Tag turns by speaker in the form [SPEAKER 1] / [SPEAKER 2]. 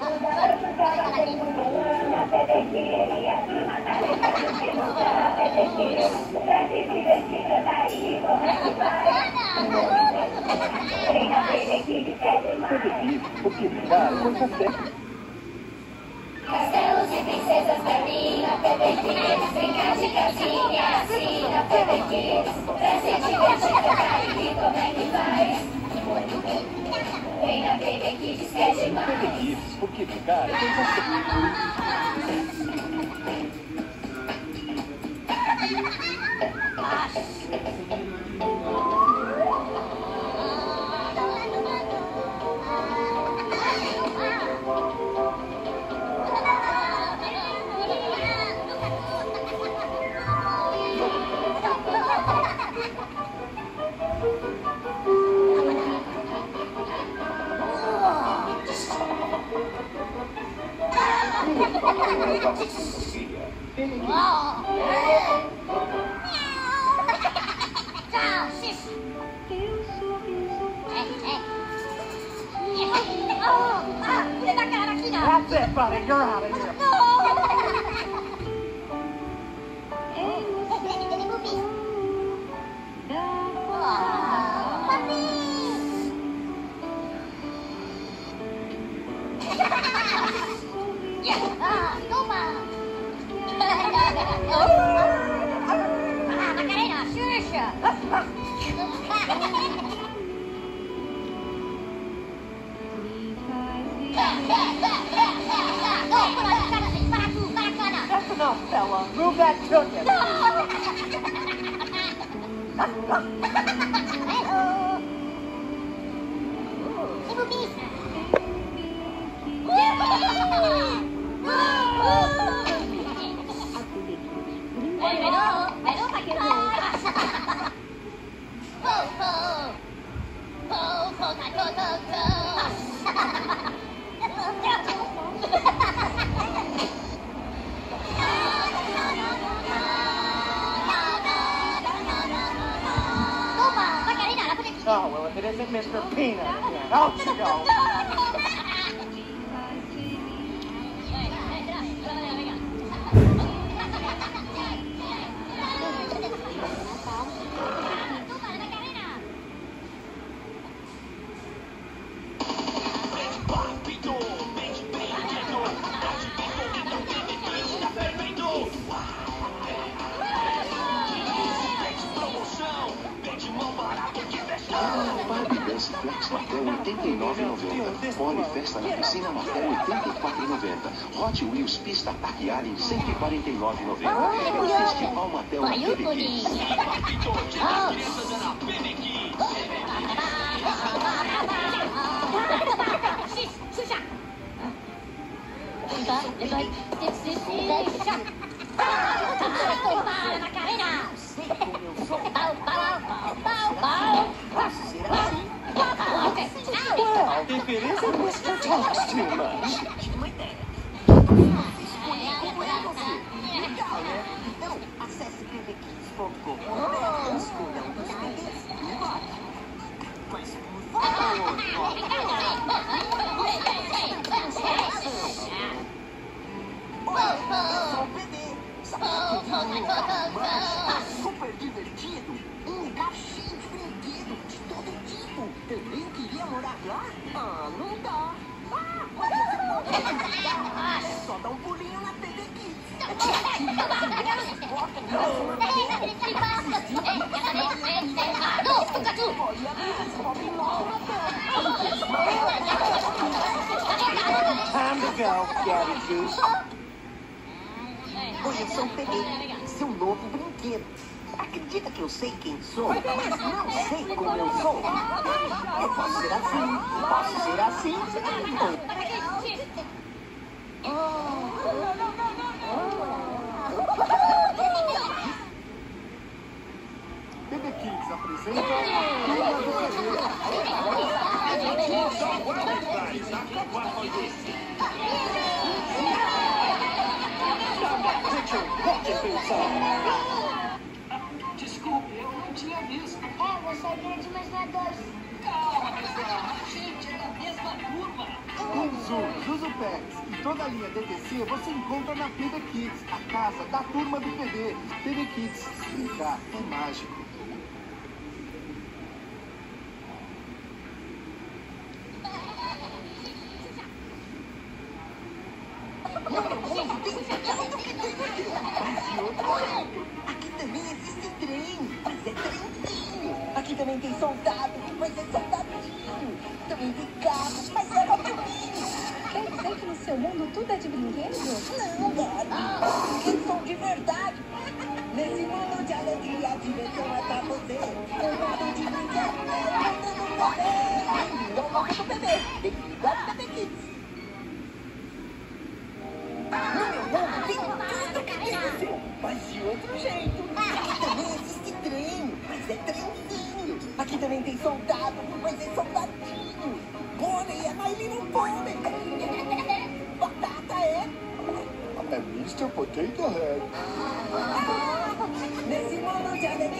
[SPEAKER 1] Porque, cara, coisa séria.
[SPEAKER 2] Castelos e princesas pra mim, na PBKids. Brincar de casinha, assim, na PBKids. Pra se divertir, cantar e rir, como é que faz? Vem na PBKids, que é demais.
[SPEAKER 1] PBKids, porque, cara, coisa séria.
[SPEAKER 3] That's it, buddy. You're out of here.
[SPEAKER 2] Macarena, Xuxa!
[SPEAKER 3] That's enough, fella. Move that chicken. Oh, well, if it isn't Mr. Peanut again, out you go.
[SPEAKER 4] Flex até R$ 89,90. Pole Festa na piscina até R$ 84,90. Hot Wheels Pista Ataque Alien R$ 149,90. É o Festival Mattel na PBKids.
[SPEAKER 1] Well, if it isn't Mr. Talks Too Much.
[SPEAKER 5] Então, acesse pbkids.com. Escolha um dos bebês e vai. Mas por favor, bebê. Super divertido. Um lugar cheio de brinquedo de todo tipo. Também queria morar lá? Ah, não dá. É só dar um pulinho na PBKids.
[SPEAKER 3] Time to go, Gabby Goose.
[SPEAKER 5] Oi, eu sou o PB, seu novo brinquedo. Acredita que eu sei quem sou, mas não sei como eu sou. Eu posso ser assim.
[SPEAKER 3] PBKids apresenta
[SPEAKER 6] Desculpe, eu não tinha visto.
[SPEAKER 2] Você é grande, mas não é doce.
[SPEAKER 6] Calma, pessoal. A gente é da mesma turma.
[SPEAKER 7] Com Zuzu Pets e toda a linha DTC você encontra na PBKids, a casa da turma do PB. PBKids, brincar é mágico.
[SPEAKER 5] Aqui também existe trem, mas é trenzinho. Aqui também tem soldado, mas é soldadinho. Também tem carro, mas é motorinho.
[SPEAKER 2] Quer dizer que no seu mundo tudo é de brinquedo?
[SPEAKER 5] Não, Gabi, brinquedos são de verdade. Nesse mundo de alegria, a diversão é pra você. Um mundo de brinquedo é o mundo do bebê. Bem-vindo ao mundo do bebê. Bem-vindo ao Bebê Kids. No meu mundo tem tudo que tem no seu, mas de outro jeito. Aqui também existe trem, mas é trenzinho. Aqui também tem soldado, mas é soldadinho. Pônei é My Little Pony. Batata é
[SPEAKER 7] É Mr. Potato Head.
[SPEAKER 5] Nesse mundo de alegria.